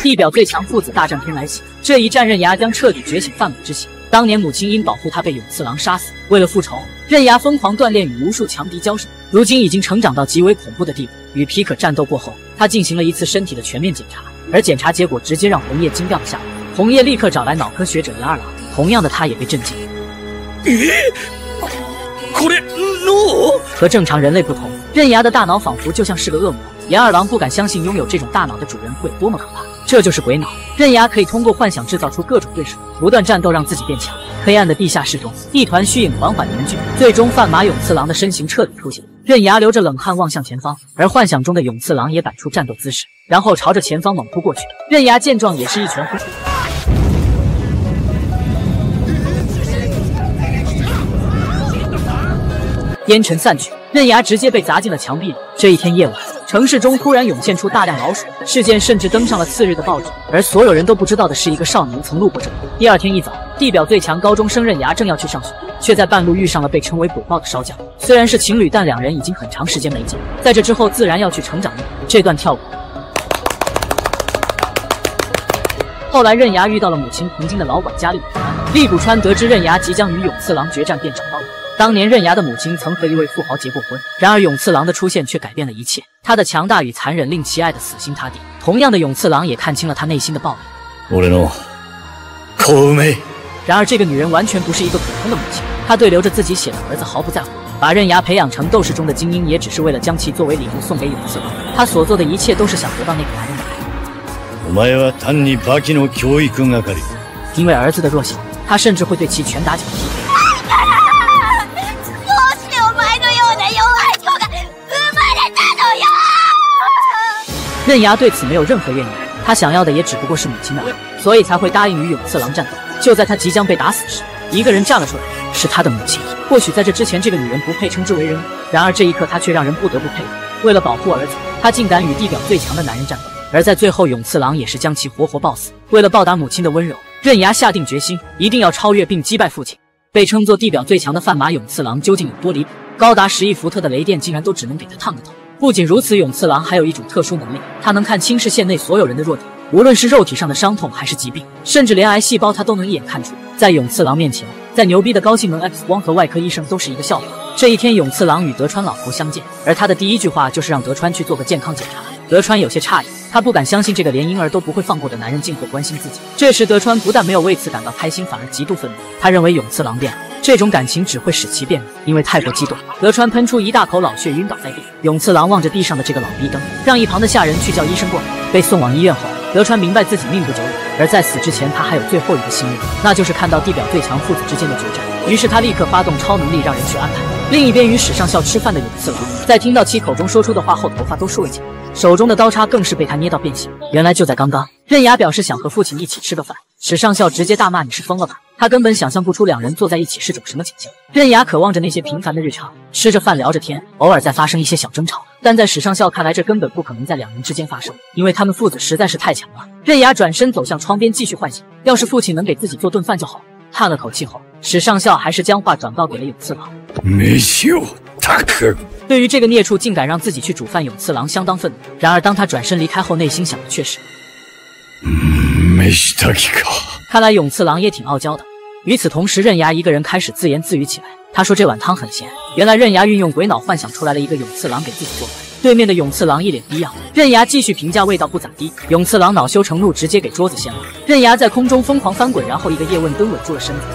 地表最强父子大战天来袭。这一战，刃牙将彻底觉醒范武之心。当年母亲因保护他被永次郎杀死，为了复仇，刃牙疯狂锻炼，与无数强敌交手，如今已经成长到极为恐怖的地步。与皮可战斗过后，他进行了一次身体的全面检查，而检查结果直接让红叶惊掉了下巴。红叶立刻找来脑科学者岩二郎，同样的他也被震惊。和正常人类不同，刃牙的大脑仿佛就像是个恶魔。岩二郎不敢相信拥有这种大脑的主人会有多么可怕，这就是鬼脑。刃牙可以通过幻想制造出各种对手，不断战斗让自己变强。黑暗的地下室中，一团虚影缓缓凝聚，最终范马永次郎的身形彻底出现。刃牙流着冷汗望向前方，而幻想中的永次郎也摆出战斗姿势，然后朝着前方猛扑过去。刃牙见状也是一拳轰出。烟尘散去，刃牙直接被砸进了墙壁里。这一天夜晚，城市中突然涌现出大量老鼠，事件甚至登上了次日的报纸。而所有人都不知道的是，一个少年曾路过这里。第二天一早，地表最强高中生刃牙正要去上学，却在半路遇上了被称为鬼豹的烧匠。虽然是情侣，但两人已经很长时间没见，在这之后自然要去成长路。这段跳过。后来刃牙遇到了母亲曾经的老管家利谷川，利谷川得知刃牙即将与永次郎决战，便找到了。当年刃牙的母亲曾和一位富豪结过婚，然而永次郎的出现却改变了一切。他的强大与残忍令其爱的死心塌地。同样的，永次郎也看清了他内心的暴力。然而这个女人完全不是一个普通的母亲，她对流着自己血的儿子毫不在乎，把刃牙培养成斗士中的精英，也只是为了将其作为礼物送给永次郎。他所做的一切都是想得到那个男人的爱。因为儿子的弱小，他甚至会对其拳打脚踢。刃牙对此没有任何怨言，他想要的也只不过是母亲的爱，所以才会答应与永次郎战斗。就在他即将被打死时，一个人站了出来，是他的母亲。或许在这之前，这个女人不配称之为人，然而这一刻她却让人不得不佩服。为了保护儿子，她竟敢与地表最强的男人战斗，而在最后，永次郎也是将其活活抱死。为了报答母亲的温柔，刃牙下定决心，一定要超越并击败父亲。被称作地表最强的范马永次郎究竟有多离谱？高达10亿伏特的雷电竟然都只能给他烫个头。不仅如此，永次郎还有一种特殊能力，他能看清世县内所有人的弱点，无论是肉体上的伤痛还是疾病，甚至连癌细胞他都能一眼看出。在永次郎面前，再牛逼的高性能 X 光和外科医生都是一个笑话。这一天，永次郎与德川老头相见，而他的第一句话就是让德川去做个健康检查。德川有些诧异，他不敢相信这个连婴儿都不会放过的男人竟会关心自己。这时德川不但没有为此感到开心，反而极度愤怒。他认为永次郎变了，这种感情只会使其变弱，因为太过激动。德川喷出一大口老血，晕倒在地。永次郎望着地上的这个老逼灯，让一旁的下人去叫医生过来。被送往医院后，德川明白自己命不久矣，而在死之前，他还有最后一个心愿，那就是看到地表最强父子之间的决战。于是他立刻发动超能力，让人去安排。另一边，与史上校吃饭的永次郎，在听到其口中说出的话后，头发都竖了起来，手中的刀叉更是被他捏到变形。原来就在刚刚，刃牙表示想和父亲一起吃个饭，史上校直接大骂：“你是疯了吧？”他根本想象不出两人坐在一起是种什么景象。刃牙渴望着那些平凡的日常，吃着饭聊着天，偶尔再发生一些小争吵，但在史上校看来，这根本不可能在两人之间发生，因为他们父子实在是太强了。刃牙转身走向窗边，继续幻想，要是父亲能给自己做顿饭就好。叹了口气后，史上校还是将话转告给了永次郎。对于这个孽畜竟敢让自己去煮饭，永次郎相当愤怒。然而当他转身离开后，内心想的却是看来永次郎也挺傲娇的。与此同时，刃牙一个人开始自言自语起来。他说这碗汤很咸。原来刃牙运用鬼脑幻想出来了一个永次郎给自己做饭。对面的永次郎一脸逼样，刃牙继续评价味道不咋地。永次郎恼羞成怒，直接给桌子掀了。刃牙在空中疯狂翻滚，然后一个叶问蹲稳住了身子。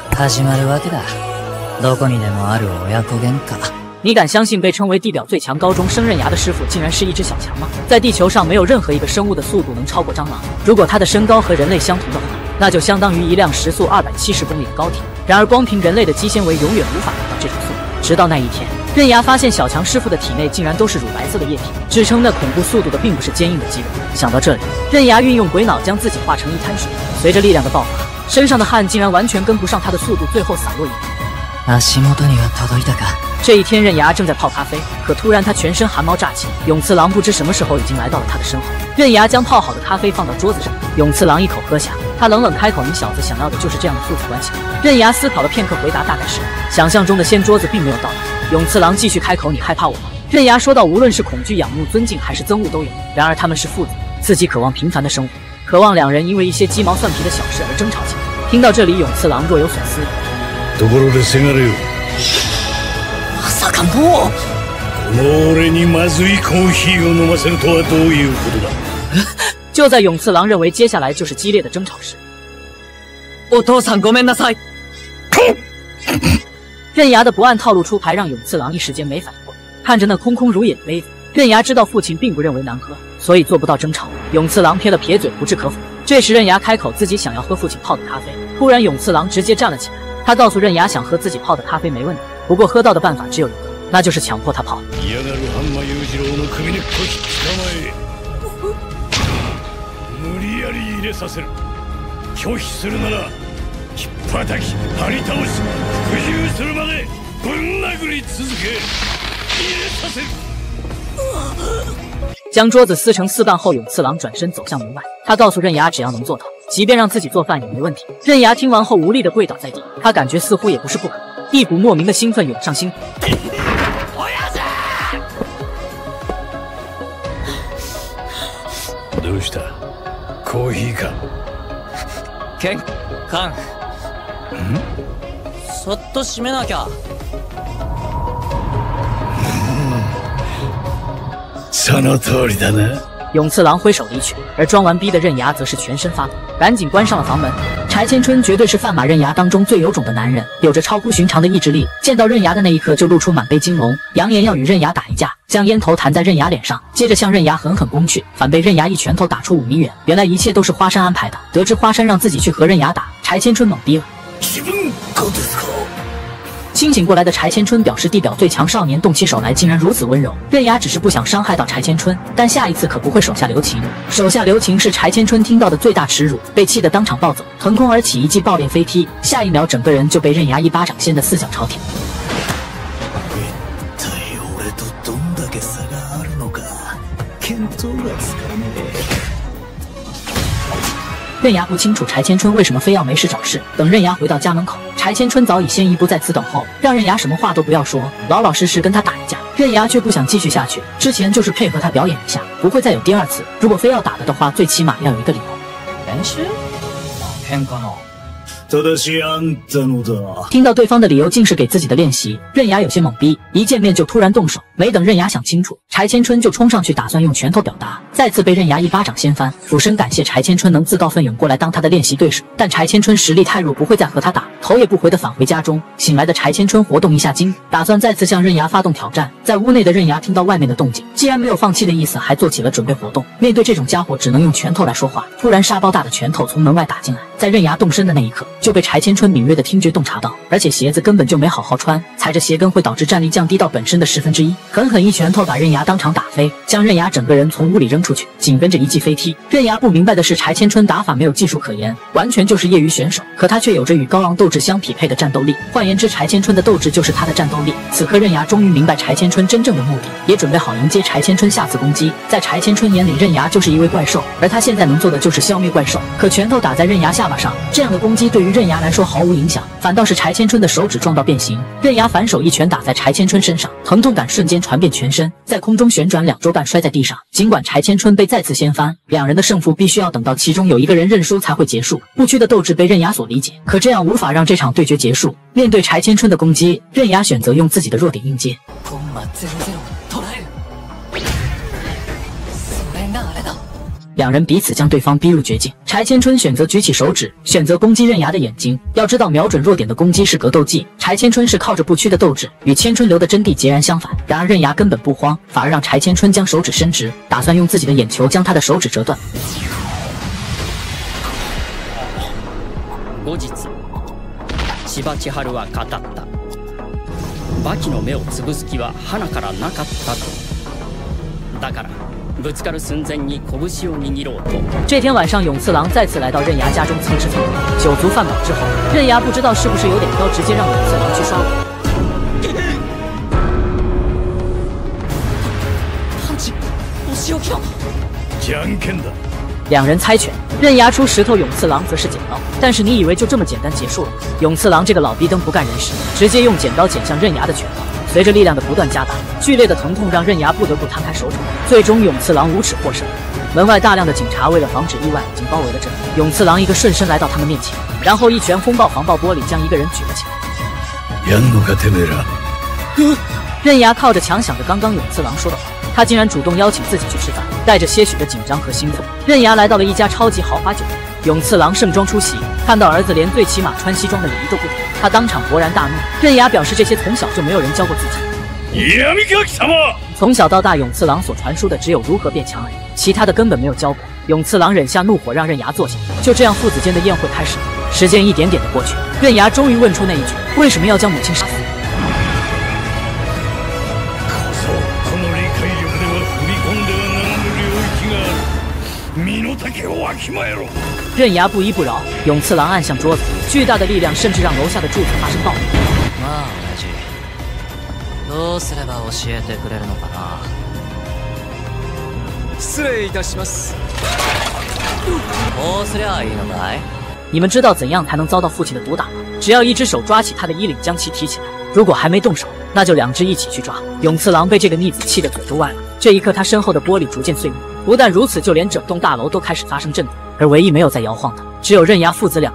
你敢相信被称为地表最强高中生刃牙的师傅竟然是一只小强吗？在地球上没有任何一个生物的速度能超过蟑螂，如果它的身高和人类相同的话，那就相当于一辆时速270公里的高铁。然而光凭人类的肌纤维永远无法达到这种速度。直到那一天，刃牙发现小强师傅的体内竟然都是乳白色的液体，支撑那恐怖速度的并不是坚硬的肌肉。想到这里，刃牙运用鬼脑将自己化成一滩水，随着力量的爆发，身上的汗竟然完全跟不上他的速度，最后洒落一地。这一天，刃牙正在泡咖啡，可突然他全身汗毛炸起，永次郎不知什么时候已经来到了他的身后。刃牙将泡好的咖啡放到桌子上，永次郎一口喝下，他冷冷开口：“你小子想要的就是这样的父子关系？”刃牙思考了片刻，回答：“大概是。”想象中的掀桌子并没有到来。永次郎继续开口：“你害怕我吗？”刃牙说道：“无论是恐惧、仰慕、尊敬还是憎恶都有。然而他们是父子，自己渴望平凡的生活。” 渴望两人因为一些鸡毛蒜皮的小事而争吵起来。听到这里，永次郎若有所思。 ところでせがれよ。 まさかもう。 この俺にまずいコーヒーを飲ませるとはどういうことだ？ 就在永次郎认为接下来就是激烈的争吵时， お父さんごめんなさい。 刃牙的不按套路出牌让永次郎一时间没反应过来。看着那空空如也的杯子，刃牙知道父亲并不认为难喝，所以做不到争吵。永次郎撇了撇嘴，不置可否。这时刃牙开口自己想要喝父亲泡的咖啡，突然永次郎直接站了起来。他告訴刃牙想喝自己泡的咖啡没问题，不过喝到的办法只有一个，那就是强迫他泡。 嫌がる半馬裕次郎の首根っこひっ捕まえ、無理やり入れさせる。拒否するならひっぱたき、張り倒し、服従するまでぶん殴り続け、入れさせる。 将桌子撕成4瓣后，永次郎转身走向门外。他告诉刃牙，只要能做到，即便让自己做饭也没问题。刃牙听完后无力地跪倒在地，他感觉似乎也不是不可能，一股莫名的兴奋涌上心头。 どうした？コーヒーか？ ケン、カン。そっと閉めなきゃ。 その通りだな。 永次郎挥手离去，而装完逼的刃牙则是全身发抖，赶紧关上了房门。柴千春绝对是范马刃牙当中最有种的男人，有着超乎寻常的意志力。见到刃牙的那一刻，就露出满杯金龙，扬言要与刃牙打一架，将烟头弹在刃牙脸上，接着向刃牙狠狠攻去，反被刃牙一拳头打出5米远。原来一切都是花山安排的。得知花山让自己去和刃牙打，柴千春懵逼了。清醒过来的柴千春表示，地表最强少年动起手来竟然如此温柔。刃牙只是不想伤害到柴千春，但下一次可不会手下留情。手下留情是柴千春听到的最大耻辱，被气得当场暴走，腾空而起，一记爆裂飞踢，下一秒整个人就被刃牙一巴掌掀得四脚朝天。刃牙不清楚柴千春为什么非要没事找事。等刃牙回到家门口，柴千春早已先一步在此等候，让刃牙什么话都不要说，老老实实跟他打一架。刃牙却不想继续下去，之前就是配合他表演一下，不会再有第2次。如果非要打了的话，最起码要有一个理由。 練習？喧嘩の。 听到对方的理由竟是给自己的练习，刃牙有些懵逼，一见面就突然动手。没等刃牙想清楚，柴千春就冲上去打算用拳头表达，再次被刃牙一巴掌掀翻。俯身感谢柴千春能自告奋勇过来当他的练习对手，但柴千春实力太弱，不会再和他打，头也不回地返回家中。醒来的柴千春活动一下筋，打算再次向刃牙发动挑战。在屋内的刃牙听到外面的动静，既然没有放弃的意思，还做起了准备活动。面对这种家伙，只能用拳头来说话。突然沙包大的拳头从门外打进来，在刃牙动身的那一刻，就被柴千春敏锐的听觉洞察到，而且鞋子根本就没好好穿，踩着鞋跟会导致战力降低到本身的1/10。狠狠一拳头把刃牙当场打飞，将刃牙整个人从屋里扔出去，紧跟着一记飞踢。刃牙不明白的是，柴千春打法没有技术可言，完全就是业余选手，可他却有着与高昂斗志相匹配的战斗力。换言之，柴千春的斗志就是他的战斗力。此刻刃牙终于明白柴千春真正的目的，也准备好迎接柴千春下次攻击。在柴千春眼里，刃牙就是一位怪兽，而他现在能做的就是消灭怪兽。可拳头打在刃牙下巴上，这样的攻击对于刃牙来说毫无影响，反倒是柴千春的手指撞到变形。刃牙反手一拳打在柴千春身上，疼痛感瞬间传遍全身，在空中旋转2周半摔在地上。尽管柴千春被再次掀翻，两人的胜负必须要等到其中有一个人认输才会结束。不屈的斗志被刃牙所理解，可这样无法让这场对决结束。面对柴千春的攻击，刃牙选择用自己的弱点应接。两人彼此将对方逼入绝境。柴千春选择举起手指，选择攻击刃牙的眼睛。要知道，瞄准弱点的攻击是格斗技，柴千春是靠着不屈的斗志，与千春流的真谛截然相反。然而刃牙根本不慌，反而让柴千春将手指伸直，打算用自己的眼球将他的手指折断。 後日、千葉千春は語った。バキの目を潰す気は花からなかったと。だから。ぶつかる寸前に拳を握ろうと。这天晚上，永次郎再次来到刃牙家中蹭吃蹭喝，酒足饭饱之后，刃牙不知道是不是有点高，直接让永次郎去刷碗。パンチ、お仕置きだ。 じゃんけんだ。 两人猜拳，刃牙出石头，永次郎则是剪刀。但是你以为就这么简单结束了？永次郎这个老逼灯不干人事，直接用剪刀剪向刃牙的拳头。随着力量的不断加大，剧烈的疼痛让刃牙不得不摊开手掌，最终永次郎无耻获胜。 门外大量的警察为了防止意外，已经包围了这里。永次郎一个瞬身来到他们面前，然后一拳轰爆防爆玻璃，将一个人举了起来。 やんのかてめえら。 刃牙靠着墙想着刚刚永次郎说的话，他竟然主动邀请自己去吃饭，带着些许的紧张和兴奋，刃牙来到了一家超级豪华酒店。永次郎盛装出席，看到儿子连最起码穿西装的礼仪都不懂，他当场勃然大怒。刃牙表示这些从小就没有人教过自己。从小到大，永次郎所传输的只有如何变强而已，其他的根本没有教过。永次郎忍下怒火，让刃牙坐下。就这样，父子间的宴会开始了。时间一点点的过去，刃牙终于问出那一句：为什么要将母亲杀死？刃牙不依不饶，永次郎按向桌子，巨大的力量甚至让楼下的柱子发生爆裂。 どうすれば教えてくれるのかな。失礼いたします。こうすりゃいいのかい？ 你们知道怎样才能遭到父亲的毒打吗？只要一只手抓起他的衣领，将其提起来。如果还没动手，那就两只一起去抓。永次郎被这个逆子气得嘴都歪了。这一刻，他身后的玻璃逐渐碎灭。不但如此，就连整栋大楼都开始发生震动，而唯一没有在摇晃的，只有刃牙父子俩。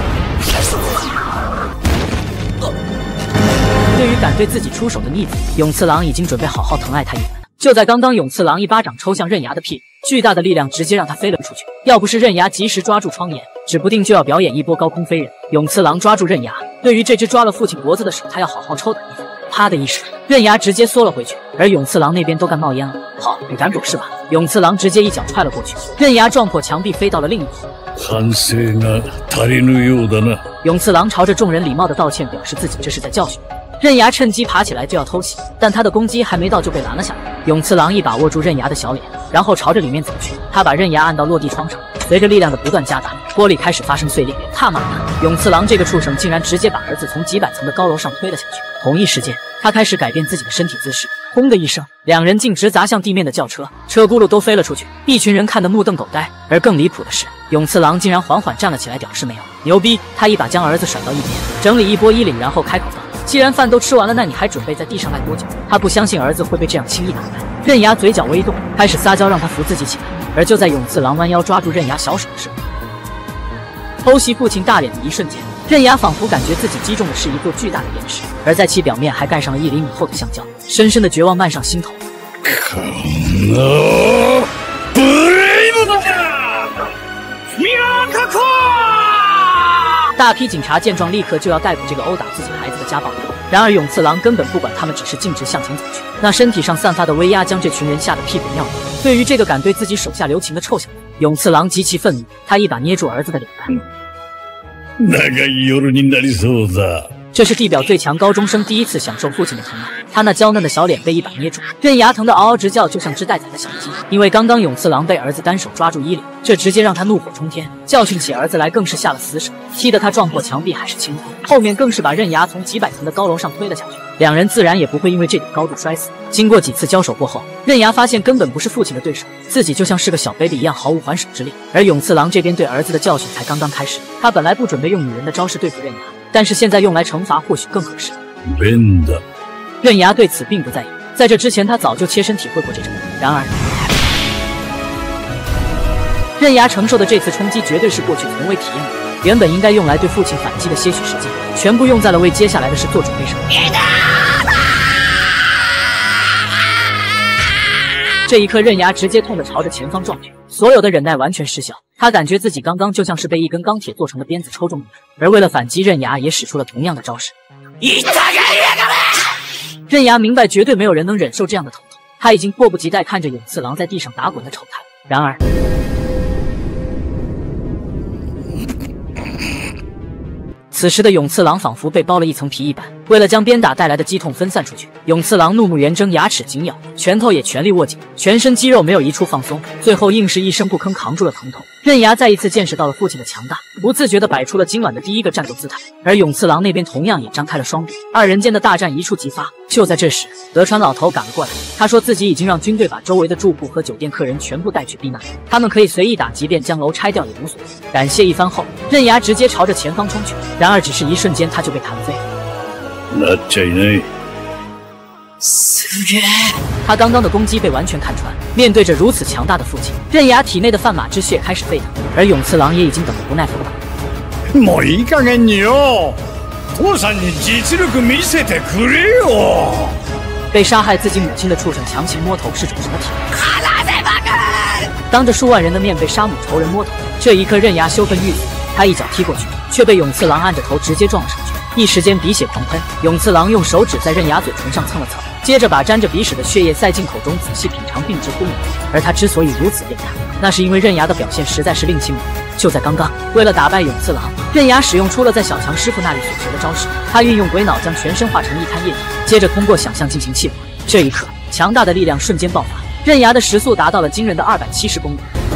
对于敢对自己出手的逆子，永次郎已经准备好好疼爱他一番。就在刚刚，永次郎一巴掌抽向刃牙的屁股，巨大的力量直接让他飞了出去。要不是刃牙及时抓住窗沿，指不定就要表演一波高空飞人。永次郎抓住刃牙，对于这只抓了父亲脖子的手，他要好好抽打一番。啪的一声，刃牙直接缩了回去，而永次郎那边都干冒烟了。好，你敢躲是吧？永次郎直接一脚踹了过去，刃牙撞破墙壁飞到了另一头。 反省が足りぬようだな。 永次郎朝着众人礼貌的道歉，表示自己这是在教训。刃牙趁机爬起来就要偷袭，但他的攻击还没到就被拦了下来。永次郎一把握住刃牙的小脸，然后朝着里面走去。他把刃牙按到落地窗上，随着力量的不断加大，玻璃开始发生碎裂。他妈的，永次郎这个畜生竟然直接把儿子从几百层的高楼上推了下去。同一时间，他开始改变自己的身体姿势，轰的一声，两人径直砸向地面的轿车，车轱辘都飞了出去。一群人看得目瞪口呆。而更离谱的是，永次郎竟然缓缓站了起来，表示没有牛逼。他一把将儿子甩到一边，整理一波衣领，然后开口道：既然饭都吃完了，那你还准备在地上赖多久？他不相信儿子会被这样轻易打败。刃牙嘴角微动，开始撒娇让他扶自己起来。而就在永次郎弯腰抓住刃牙小手的时候，偷袭父亲大脸的一瞬间，刃牙仿佛感觉自己击中的是一座巨大的岩石，而在其表面还盖上了1厘米厚的橡胶，深深的绝望漫上心头。大批警察见状，立刻就要逮捕这个殴打自己孩子的家暴者。然而永次郎根本不管他们，只是径直向前走去。那身体上散发的威压将这群人吓得屁滚尿流。对于这个敢对自己手下留情的臭小子，永次郎极其愤怒，他一把捏住儿子的脸蛋。 長い夜になりそうだ。 这是地表最强高中生第一次享受父亲的疼爱，他那娇嫩的小脸被一把捏住，刃牙疼得嗷嗷直叫，就像只待宰的小鸡。因为刚刚永次郎被儿子单手抓住衣领，这直接让他怒火冲天，教训起儿子来更是下了死手，踢得他撞破墙壁还是轻痛，后面更是把刃牙从几百层的高楼上推了下去。两人自然也不会因为这点高度摔死。经过几次交手过后，刃牙发现根本不是父亲的对手，自己就像是个小 baby 一样毫无还手之力。而永次郎这边对儿子的教训才刚刚开始，他本来不准备用女人的招式对付刃牙，但是现在用来惩罚或许更合适。刃牙对此并不在意，在这之前他早就切身体会过这种。然而刃牙承受的这次冲击绝对是过去从未体验过的，原本应该用来对父亲反击的些许时间，全部用在了为接下来的事做准备上。这一刻，刃牙直接痛地朝着前方撞去，所有的忍耐完全失效。他感觉自己刚刚就像是被一根钢铁做成的鞭子抽中一样，而为了反击，刃牙也使出了同样的招式。刃牙明白绝对没有人能忍受这样的疼痛，他已经迫不及待看着永次郎在地上打滚的丑态。然而此时的永次郎仿佛被包了一层皮一般，为了将鞭打带来的激痛分散出去，永次郎怒目圆睁，牙齿紧咬，拳头也全力握紧，全身肌肉没有一处放松，最后硬是一声不吭扛住了疼痛。刃牙再一次见识到了父亲的强大，不自觉地摆出了今晚的第一个战斗姿态。而永次郎那边同样也张开了双臂，二人间的大战一触即发。就在这时，德川老头赶了过来，他说自己已经让军队把周围的住户和酒店客人全部带去避难，他们可以随意打，即便将楼拆掉也无所谓。感谢一番后，刃牙直接朝着前方冲去，然而只是一瞬间他就被弹飞。 なっちゃいない。 他刚刚的攻击被完全看穿，面对着如此强大的父亲，刃牙体内的泛马之血开始沸腾，而永次郎也已经等得不耐烦了。 もういい加減によ。父さんに実力見せてくれよ。 被杀害自己母亲的畜生强行摸头是种什么体验？当着数万人的面被杀母仇人摸头，这一刻刃牙羞愤欲死，他一脚踢过去，却被永次郎按着头直接撞了上去，一时间鼻血狂喷。永次郎用手指在刃牙嘴唇上蹭了蹭，接着把沾着鼻屎的血液塞进口中仔细品尝，并直呼猛。而他之所以如此变态，那是因为刃牙的表现实在是令其猛。就在刚刚，为了打败永次郎，刃牙使用出了在小强师傅那里所学的招式。他运用鬼脑将全身化成一滩液体，接着通过想象进行气化。这一刻，强大的力量瞬间爆发，刃牙的时速达到了惊人的270公里。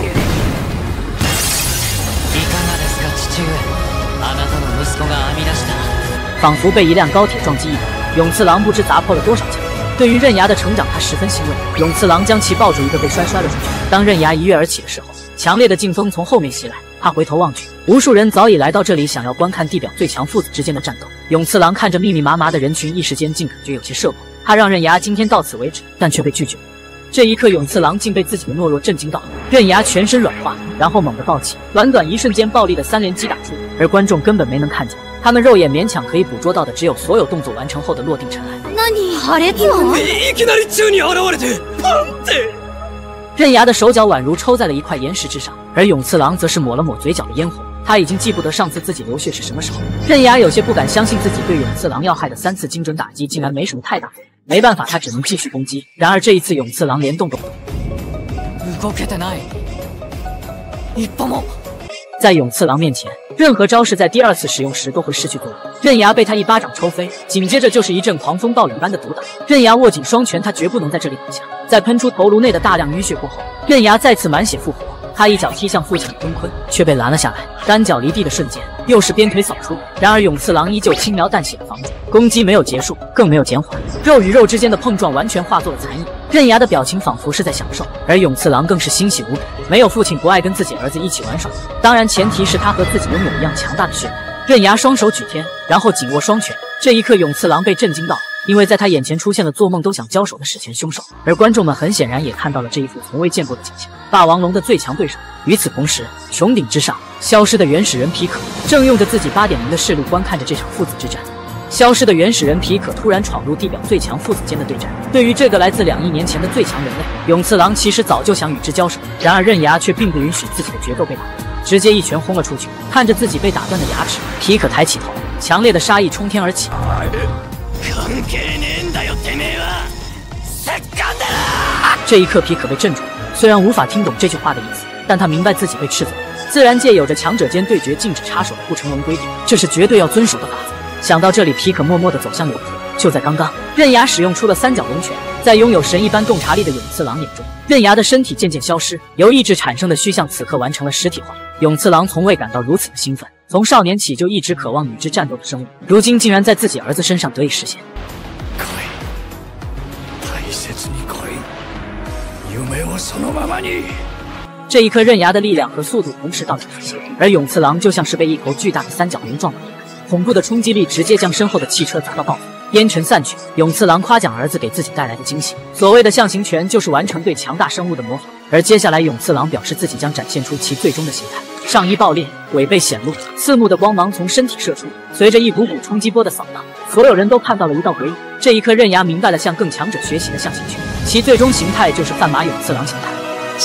仿佛被一辆高铁撞击一般，永次郎不知砸破了多少墙。对于刃牙的成长，他十分欣慰。永次郎将其抱住一个被摔了出去。当刃牙一跃而起的时候，强烈的劲风从后面袭来。他回头望去，无数人早已来到这里，想要观看地表最强父子之间的战斗。永次郎看着密密麻麻的人群，一时间竟感觉有些社恐。他让刃牙今天到此为止，但却被拒绝。这一刻，永次郎竟被自己的懦弱震惊到，刃牙全身软化，然后猛地抱起，短短一瞬间暴力的3连击打出，而观众根本没能看见。他们肉眼勉强可以捕捉到的，只有所有动作完成后的落定尘埃。刃牙的手脚宛如抽在了一块岩石之上，而永次郎则是抹了抹嘴角的嫣红。他已经记不得上次自己流血是什么时候。刃牙有些不敢相信自己对永次郎要害的3次精准打击竟然没什么太大作用。没办法，他只能继续攻击。然而这一次，永次郎连动都不动。在永次郎面前，任何招式在第2次使用时都会失去作用。刃牙被他一巴掌抽飞，紧接着就是一阵狂风暴雨般的毒打。刃牙握紧双拳，他绝不能在这里倒下。在喷出头颅内的大量淤血过后，刃牙再次满血复活。他一脚踢向父亲的蹲坤，却被拦了下来。单脚离地的瞬间，又是鞭腿扫出。然而永次郎依旧轻描淡写的防住，攻击没有结束，更没有减缓。肉与肉之间的碰撞完全化作了残影。刃牙的表情仿佛是在享受，而永次郎更是欣喜无比。没有父亲不爱跟自己儿子一起玩耍，当然前提是他和自己拥有一样强大的血脉。刃牙双手举天，然后紧握双拳。这一刻，永次郎被震惊到了。因为在他眼前出现了做梦都想交手的史前凶手，而观众们很显然也看到了这一副从未见过的景象。霸王龙的最强对手。与此同时，穹顶之上，消失的原始人皮可正用着自己8.0的视力观看着这场父子之战。消失的原始人皮可突然闯入地表最强父子间的对战。对于这个来自2亿年前的最强人类，永次郎其实早就想与之交手，然而刃牙却并不允许自己的决斗被打断，直接一拳轰了出去。看着自己被打断的牙齿，皮可抬起头，强烈的杀意冲天而起。这一刻，皮可被镇住了。虽然无法听懂这句话的意思，但他明白自己被斥责。自然界有着强者间对决禁止插手的不成文规定，这是绝对要遵守的法则。想到这里，皮可默默地走向柳河。就在刚刚，刃牙使用出了3角龙拳，在拥有神一般洞察力的永次郎眼中，刃牙的身体渐渐消失，由意志产生的虚像此刻完成了实体化。永次郎从未感到如此的兴奋，从少年起就一直渴望与之战斗的生物，如今竟然在自己儿子身上得以实现。这一刻，刃牙的力量和速度同时到达极限，而永次郎就像是被一头巨大的3角龙撞到一般，恐怖的冲击力直接将身后的汽车砸到爆炸。烟尘散去，永次郎夸奖儿子给自己带来的惊喜。所谓的象形拳就是完成对强大生物的模仿。而接下来，永次郎表示自己将展现出其最终的形态：上衣爆裂，尾背显露，刺目的光芒从身体射出，随着一股股冲击波的扫荡，所有人都看到了一道鬼影。这一刻，刃牙明白了向更强者学习的象形拳，其最终形态就是范马永次郎形态。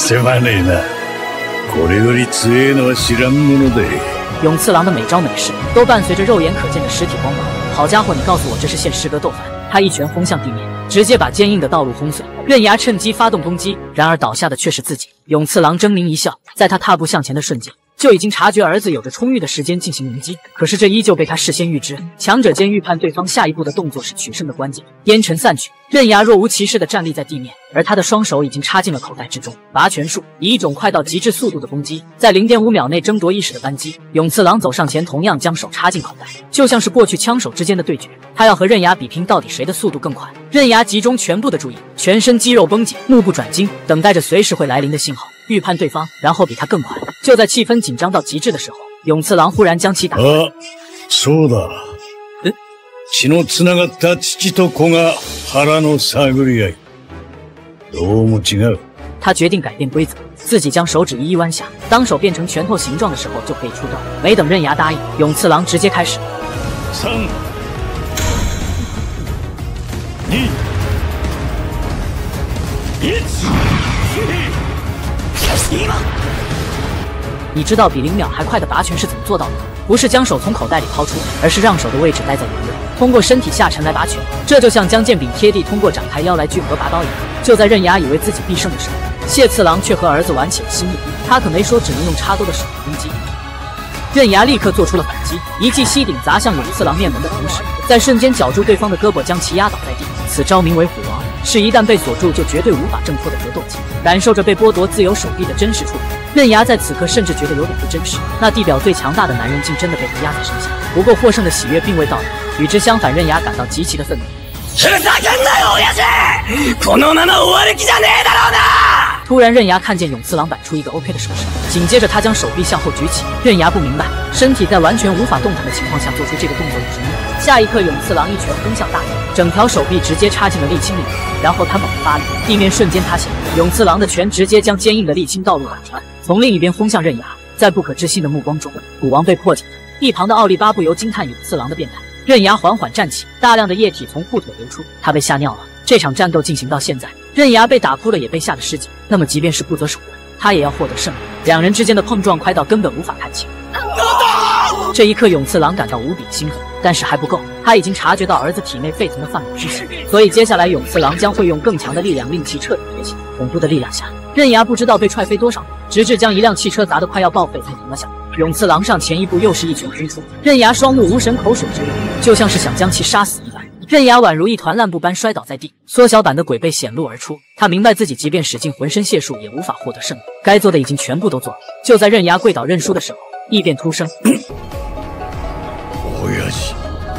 永次郎的每招每式都伴随着肉眼可见的实体光芒。好家伙，你告诉我这是现师格斗法？他一拳轰向地面，直接把坚硬的道路轰碎。刃牙趁机发动攻击，然而倒下的却是自己。永次郎狰狞一笑，在他踏步向前的瞬间，就已经察觉儿子有着充裕的时间进行迎击，可是这依旧被他事先预知。强者间预判对方下一步的动作是取胜的关键。烟尘散去，刃牙若无其事地站立在地面，而他的双手已经插进了口袋之中。拔拳术以一种快到极致速度的攻击，在0.5秒内争夺意识的扳机。永次郎走上前，同样将手插进口袋，就像是过去枪手之间的对决。他要和刃牙比拼到底谁的速度更快。刃牙集中全部的注意，全身肌肉绷紧，目不转睛，等待着随时会来临的信号，预判对方，然后比他更快。就在气氛紧张到极致的时候，永次郎忽然将其打断。 そうだ。 血のつながった父と子が腹の探り合い。どうも違う。 他决定改变规则，自己将手指一一弯下，当手变成拳头形状的时候就可以出招。没等刃牙答应，永次郎直接开始。 3、2、1。 你知道比0秒还快的拔拳是怎么做到的吗？不是将手从口袋里掏出，而是让手的位置待在原位，通过身体下沉来拔拳。这就像将剑柄贴地，通过展开腰来聚合拔刀一样。就在刃牙以为自己必胜的时候，谢次郎却和儿子玩起了心意。他可没说只能用插钩的手攻击。刃牙立刻做出了反击，一记膝顶砸向永次郎面门的同时，在瞬间绞住对方的胳膊，将其压倒在地。此招名为虎王，是一旦被锁住就绝对无法挣脱的格斗技。感受着被剥夺自由手臂的真实触感，刃牙在此刻甚至觉得有点不真实。那地表最强大的男人竟真的被他压在身下。不过获胜的喜悦并未到来，与之相反，刃牙感到极其的愤怒。突然，刃牙看见永次郎摆出一个 OK 的手势，紧接着他将手臂向后举起。刃牙不明白，身体在完全无法动弹的情况下做出这个动作有什么用。下一刻，永次郎一拳轰向大地，整条手臂直接插进了沥青里，然后他猛地发力，地面瞬间塌陷。永次郎的拳直接将坚硬的沥青道路打穿，从另一边轰向刃牙。在不可置信的目光中，虎王被破解了。一旁的奥利巴不由惊叹永次郎的变态。刃牙缓缓站起，大量的液体从裤腿流出，他被吓尿了。这场战斗进行到现在，刃牙被打哭了，也被吓得失禁。那么，即便是不择手段，他也要获得胜利。两人之间的碰撞快到根本无法看清。这一刻，永次郎感到无比兴奋，但是还不够。他已经察觉到儿子体内沸腾的泛满之气，所以接下来永次郎将会用更强的力量令其彻底觉醒。恐怖的力量下，刃牙不知道被踹飞多少，直至将一辆汽车砸得快要报废才停了下来。永次郎上前一步，又是一拳轰出，刃牙双目无神，口水直流，就像是想将其杀死一般。刃牙宛如一团烂布般摔倒在地，缩小版的鬼背显露而出。他明白自己即便使尽浑身解数，也无法获得胜利。该做的已经全部都做了。就在刃牙跪倒认输的时候，异变突生。 親父。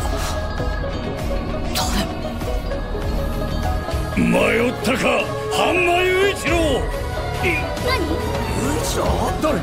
迷ったか、半間雄一郎。 何？雄一郎？誰？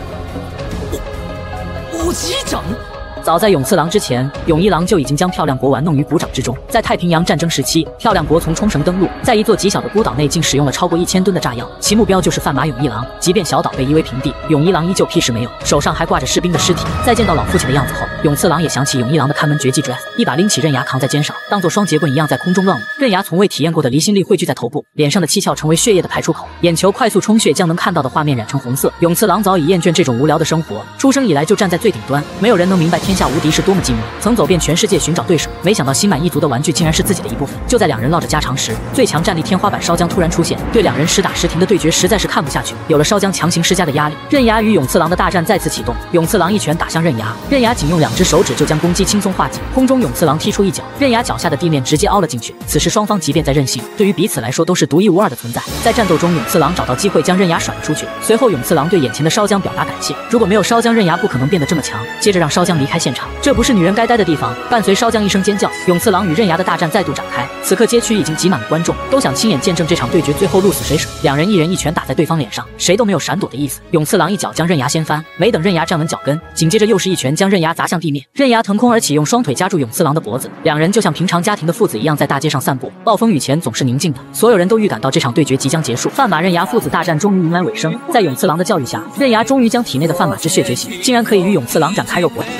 おじいちゃん？ 早在永次郎之前，永一郎就已经将漂亮国玩弄于股掌之中。在太平洋战争时期，漂亮国从冲绳登陆，在一座极小的孤岛内竟使用了超过1000吨的炸药，其目标就是贩马永一郎。即便小岛被夷为平地，永一郎依旧屁事没有，手上还挂着士兵的尸体。在见到老父亲的样子后，永次郎也想起永一郎的看门绝技 Drive， 一把拎起刃牙扛在肩上，当作双节棍一样在空中乱舞。刃牙从未体验过的离心力汇聚在头部，脸上的七窍成为血液的排出口，眼球快速充血，将能看到的画面染成红色。永次郎早已厌倦这种无聊的生活，出生以来就站在最顶端，没有人能明白天下无敌是多么寂寞。曾走遍全世界寻找对手，没想到心满意足的玩具竟然是自己的一部分。就在两人唠着家常时，最强战力天花板烧浆突然出现，对两人实打实停的对决实在是看不下去。有了烧浆强行施加的压力，刃牙与永次郎的大战再次启动。永次郎一拳打向刃牙，刃牙仅用2只手指就将攻击轻松化解。空中永次郎踢出一脚，刃牙脚下的地面直接凹了进去。此时双方即便再任性，对于彼此来说都是独一无二的存在。在战斗中，永次郎找到机会将刃牙甩了出去。随后永次郎对眼前的烧浆表达感谢，如果没有烧浆，刃牙不可能变得这么强。接着让烧浆离开现场，这不是女人该待的地方。伴随烧浆一声尖叫，永次郎与刃牙的大战再度展开。此刻街区已经挤满了观众，都想亲眼见证这场对决最后鹿死谁手。两人一人一拳打在对方脸上，谁都没有闪躲的意思。永次郎一脚将刃牙掀翻，没等刃牙站稳脚跟，紧接着又是一拳将刃牙砸向地面。刃牙腾空而起，用双腿夹住永次郎的脖子，两人就像平常家庭的父子一样在大街上散步。暴风雨前总是宁静的，所有人都预感到这场对决即将结束。范马刃牙父子大战终于迎来尾声，在永次郎的教育下，刃牙终于将体内的范马之血觉醒，竟然可以与永次郎展开肉搏。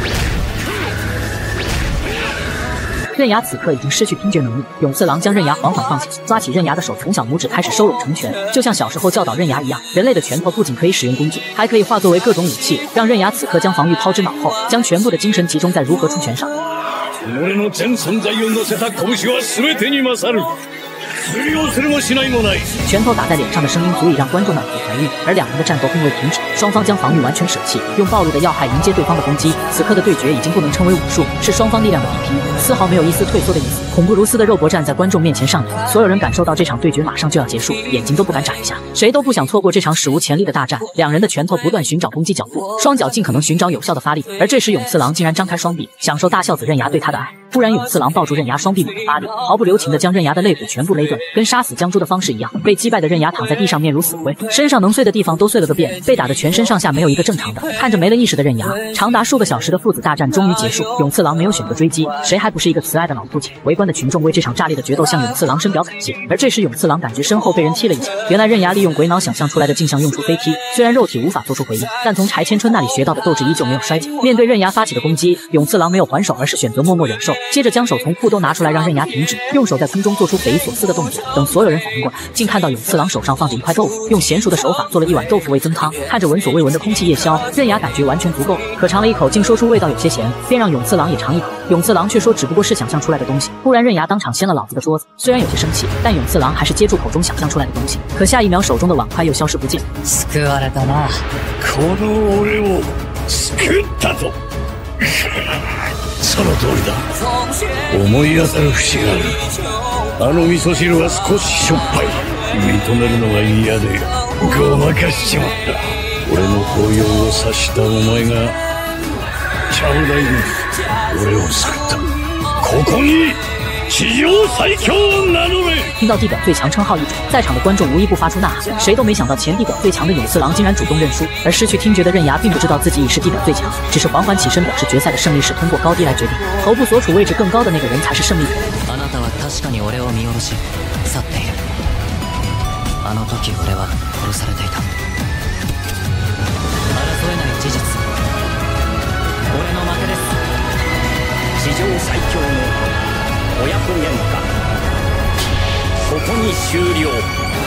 刃牙此刻已经失去听觉能力，永次郎将刃牙缓缓放下，抓起刃牙的手，从小拇指开始收拢成拳，就像小时候教导刃牙一样。人类的拳头不仅可以使用工具，还可以化作为各种武器，让刃牙此刻将防御抛之脑后，将全部的精神集中在如何出拳上。 己の全存在を乗せた拳は全てに勝る。 拳头打在脸上的声音足以让观众满腹怀孕，而两人的战斗并未停止，双方将防御完全舍弃，用暴力的要害迎接对方的攻击。此刻的对决已经不能称为武术，是双方力量的比拼，丝毫没有一丝退缩的意思。恐怖如斯的肉搏战在观众面前上演，所有人感受到这场对决马上就要结束，眼睛都不敢眨一下，谁都不想错过这场史无前例的大战。两人的拳头不断寻找攻击角度，双脚尽可能寻找有效的发力，而这时永次郎竟然张开双臂，享受大孝子刃牙对他的爱。 突然，永次郎抱住刃牙，双臂猛地发力，毫不留情地将刃牙的肋骨全部勒断，跟杀死江珠的方式一样。被击败的刃牙躺在地上，面如死灰，身上能碎的地方都碎了个遍，被打得全身上下没有一个正常的。看着没了意识的刃牙，长达数个小时的父子大战终于结束。永次郎没有选择追击，谁还不是一个慈爱的老父亲？围观的群众为这场炸裂的决斗向永次郎深表感谢。而这时，永次郎感觉身后被人踢了一脚，原来刃牙利用鬼脑想象出来的镜像用出飞踢，虽然肉体无法做出回应，但从柴千春那里学到的斗志依旧没有衰减。面对刃牙发起的攻击，永次郎没有还手，而是选择默默忍受，接着将手从裤兜拿出来让刃牙停止，用手在空中做出匪夷所思的动作。等所有人反应过来，竟看到永次郎手上放着一块豆腐，用娴熟的手法做了一碗豆腐味增汤。看着闻所未闻的空气夜宵，刃牙感觉完全足够，可尝了一口竟说出味道有些咸，便让永次郎也尝一口。永次郎却说只不过是想象出来的东西。突然刃牙当场掀了老子的桌子，虽然有些生气，但永次郎还是接住口中想象出来的东西。可下一秒手中的碗筷又消失不见。 救われたな。 この俺を救ったと。その通りだ。思い当たる節がある。あの味噌汁は少ししょっぱい。認めるのが嫌でごまかしちまった。俺の抱擁を察したお前がちゃぶ台で俺を救った。ここに史上最強を名乗れ！ 听到地表最强称号一转，在场的观众无一不发出呐喊。谁都没想到前地表最强的永次郎竟然主动认输，而失去听觉的刃牙并不知道自己已是地表最强，只是缓缓起身表示决赛的胜利是通过高低来决定，头部所处位置更高的那个人才是胜利者。 あなたは確かに俺を見下ろし去っている。あの時俺は殺されていた。争えない事実。俺の負けです。 史上最強の親子喧嘩ここに終了。